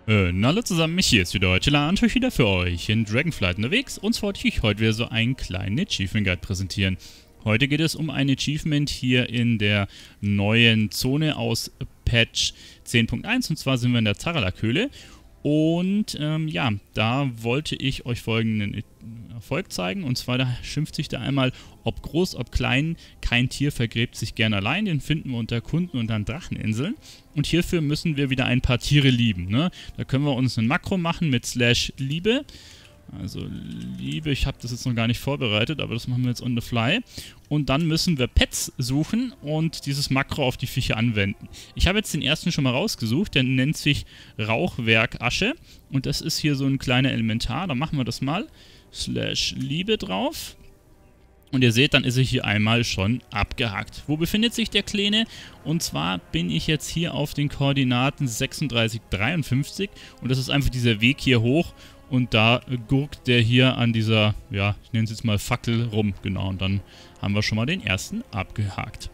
Hallo zusammen, hier ist wieder heute Lange wieder für euch in Dragonflight unterwegs. Und wollte ich heute wieder so einen kleinen Achievement Guide präsentieren. Heute geht es um ein Achievement hier in der neuen Zone aus Patch 10.1 und zwar sind wir in der Zaralak-Höhle. Und ja, da wollte ich euch folgenden Erfolg zeigen. Und zwar, da schimpft sich da einmal, ob groß, ob klein, kein Tier vergräbt sich gern allein. Den finden wir unter Erkunden und an Dracheninseln. Und hierfür müssen wir wieder ein paar Tiere lieben. Ne? Da können wir uns ein Makro machen mit /Liebe. Also Liebe, ich habe das jetzt noch gar nicht vorbereitet, aber das machen wir jetzt on the fly. Und dann müssen wir Pets suchen und dieses Makro auf die Viecher anwenden. Ich habe jetzt den ersten schon mal rausgesucht, der nennt sich Rauchwerkasche. Und das ist hier so ein kleiner Elementar, da machen wir das mal. /Liebe drauf. Und ihr seht, dann ist er hier einmal schon abgehakt. Wo befindet sich der Kleine? Und zwar bin ich jetzt hier auf den Koordinaten 36, 53. Und das ist einfach dieser Weg hier hoch. Und da gurkt der hier an dieser, ja, ich nenne es jetzt mal Fackel rum. Genau, und dann haben wir schon mal den ersten abgehakt.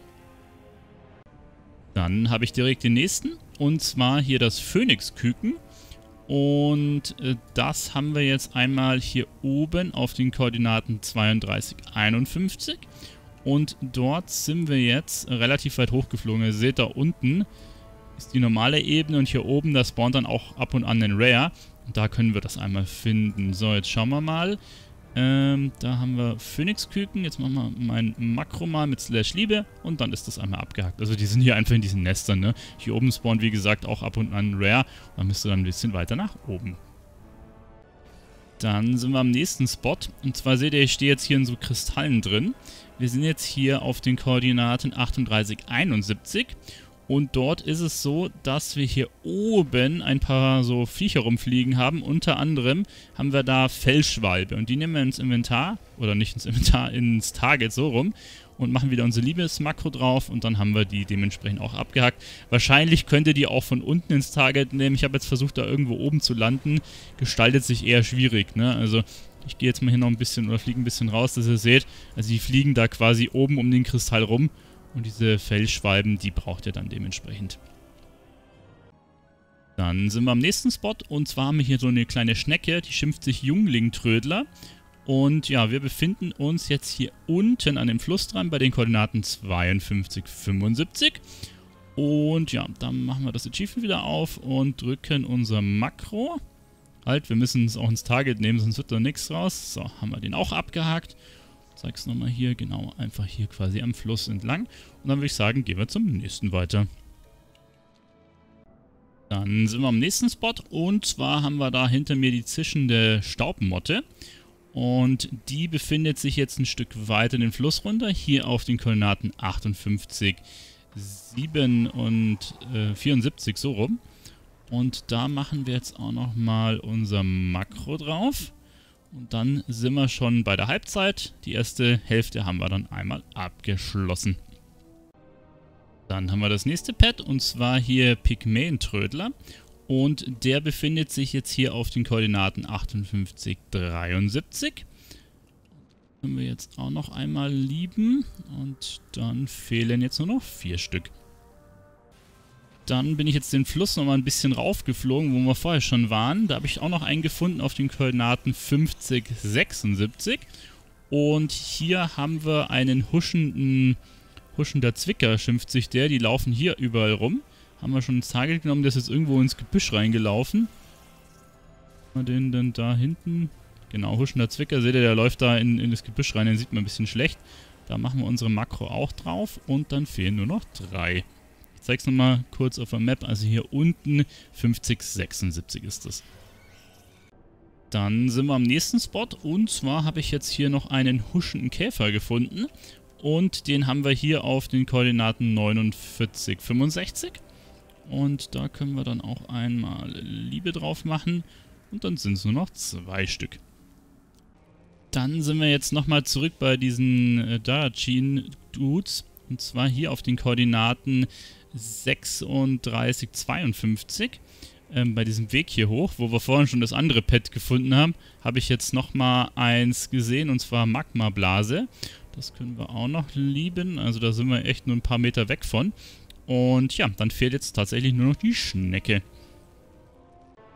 Dann habe ich direkt den nächsten. Und zwar hier das Phönixküken. Und das haben wir jetzt einmal hier oben auf den Koordinaten 32, 51. Und dort sind wir jetzt relativ weit hochgeflogen. Ihr seht, da unten ist die normale Ebene und hier oben, da spawnt dann auch ab und an ein Rare. Und da können wir das einmal finden. So, jetzt schauen wir mal. Da haben wir Phönixküken. Jetzt machen wir mein Makro mal mit /Liebe und dann ist das einmal abgehakt. Also die sind hier einfach in diesen Nestern, ne? Hier oben spawnt, wie gesagt, auch ab und an Rare. Da müsst ihr dann ein bisschen weiter nach oben. Dann sind wir am nächsten Spot. Und zwar seht ihr, ich stehe jetzt hier in so Kristallen drin. Wir sind jetzt hier auf den Koordinaten 38, 71. Und dort ist es so, dass wir hier oben ein paar so Viecher rumfliegen haben. Unter anderem haben wir da Fellschwalbe. Und die nehmen wir ins Inventar, oder nicht ins Inventar, ins Target, so rum. Und machen wieder unser Liebesmakro drauf. Und dann haben wir die dementsprechend auch abgehakt. Wahrscheinlich könnt ihr die auch von unten ins Target nehmen. Ich habe jetzt versucht, da irgendwo oben zu landen. Gestaltet sich eher schwierig, ne? Also ich gehe jetzt mal hier noch ein bisschen, oder fliege ein bisschen raus, dass ihr seht. Also die fliegen da quasi oben um den Kristall rum. Und diese Fellschwalben, die braucht ihr dann dementsprechend. Dann sind wir am nächsten Spot. Und zwar haben wir hier so eine kleine Schnecke, die schimpft sich Junglingtrödler. Und ja, wir befinden uns jetzt hier unten an dem Fluss dran bei den Koordinaten 52, 75. Und ja, dann machen wir das Achievement wieder auf und drücken unser Makro. Halt, wir müssen es auch ins Target nehmen, sonst wird da nichts raus. So, haben wir den auch abgehakt. Ich zeige es nochmal hier, genau, einfach hier quasi am Fluss entlang. Und dann würde ich sagen, gehen wir zum nächsten weiter. Dann sind wir am nächsten Spot und zwar haben wir da hinter mir die zischende Staubmotte. Und die befindet sich jetzt ein Stück weiter den Fluss runter, hier auf den Koordinaten 58, 7 und 74, so rum. Und da machen wir jetzt auch nochmal unser Makro drauf. Und dann sind wir schon bei der Halbzeit. Die erste Hälfte haben wir dann einmal abgeschlossen. Dann haben wir das nächste Pet und zwar hier Pygmäentrödler. Und der befindet sich jetzt hier auf den Koordinaten 58, 73. Können wir jetzt auch noch einmal lieben. Und dann fehlen jetzt nur noch 4 Stück. Dann bin ich jetzt den Fluss nochmal ein bisschen raufgeflogen, wo wir vorher schon waren. Da habe ich auch noch einen gefunden auf den Koordinaten 50, 76. Und hier haben wir einen huschender Zwicker, schimpft sich der. Die laufen hier überall rum. Haben wir schon ins Target genommen, der ist jetzt irgendwo ins Gebüsch reingelaufen. Mal den dann da hinten. Genau, huschender Zwicker, seht ihr, der läuft da in das Gebüsch rein, den sieht man ein bisschen schlecht. Da machen wir unsere Makro auch drauf und dann fehlen nur noch 3. Ich zeige es nochmal kurz auf der Map, also hier unten 50, 76 ist das. Dann sind wir am nächsten Spot und zwar habe ich jetzt hier noch einen huschenden Käfer gefunden und den haben wir hier auf den Koordinaten 49, 65 und da können wir dann auch einmal Liebe drauf machen und dann sind es nur noch 2 Stück. Dann sind wir jetzt nochmal zurück bei diesen Darachin-Dudes und zwar hier auf den Koordinaten 36, 52 bei diesem Weg hier hoch, wo wir vorhin schon das andere Pet gefunden haben, habe ich jetzt nochmal eins gesehen und zwar Magmablase. Das können wir auch noch lieben, also da sind wir echt nur ein paar Meter weg von. Und ja, dann fehlt jetzt tatsächlich nur noch die Schnecke.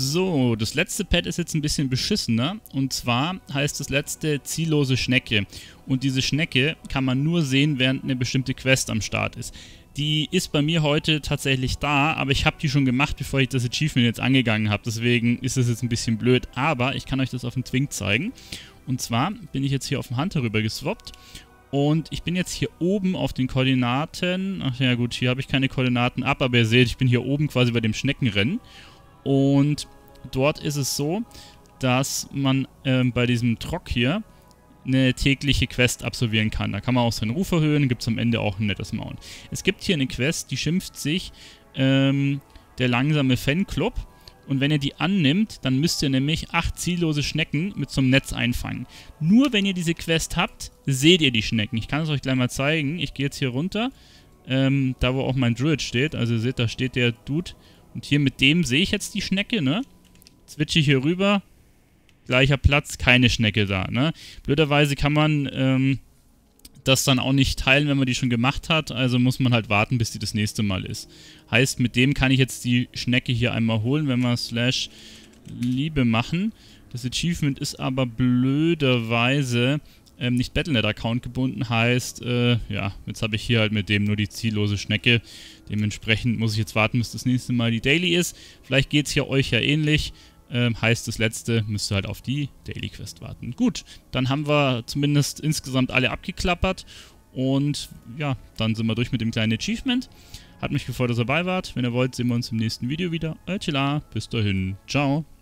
So, das letzte Pad ist jetzt ein bisschen beschissener. Und zwar heißt das letzte ziellose Schnecke. Und diese Schnecke kann man nur sehen, während eine bestimmte Quest am Start ist. Die ist bei mir heute tatsächlich da, aber ich habe die schon gemacht, bevor ich das Achievement jetzt angegangen habe. Deswegen ist es jetzt ein bisschen blöd, aber ich kann euch das auf dem Twink zeigen. Und zwar bin ich jetzt hier auf den Hunter rüber geswappt. Und ich bin jetzt hier oben auf den Koordinaten. Ach ja gut, hier habe ich keine Koordinaten ab, aber ihr seht, ich bin hier oben quasi bei dem Schneckenrennen. Und dort ist es so, dass man bei diesem Trock hier eine tägliche Quest absolvieren kann. Da kann man auch seinen Ruf erhöhen, gibt es am Ende auch ein nettes Mount. Es gibt hier eine Quest, die schimpft sich der langsame Fanclub. Und wenn ihr die annimmt, dann müsst ihr nämlich 8 ziellose Schnecken mit so einem Netz einfangen. Nur wenn ihr diese Quest habt, seht ihr die Schnecken. Ich kann es euch gleich mal zeigen. Ich gehe jetzt hier runter, da wo auch mein Druid steht. Also ihr seht, da steht der Dude. Und hier mit dem sehe ich jetzt die Schnecke, ne? Switche ich hier rüber. Gleicher Platz, keine Schnecke da, ne? Blöderweise kann man das dann auch nicht teilen, wenn man die schon gemacht hat. Also muss man halt warten, bis die das nächste Mal ist. Heißt, mit dem kann ich jetzt die Schnecke hier einmal holen, wenn wir /Liebe machen. Das Achievement ist aber blöderweise nicht Battle.net-Account gebunden. Heißt, ja, jetzt habe ich hier halt mit dem nur die ziellose Schnecke. Dementsprechend muss ich jetzt warten, bis das nächste Mal die Daily ist. Vielleicht geht es hier euch ja ähnlich. Heißt, das letzte müsst ihr halt auf die Daily Quest warten. Gut, dann haben wir zumindest insgesamt alle abgeklappert. Und ja, dann sind wir durch mit dem kleinen Achievement. Hat mich gefreut, dass ihr dabei wart. Wenn ihr wollt, sehen wir uns im nächsten Video wieder. Bis dahin. Ciao.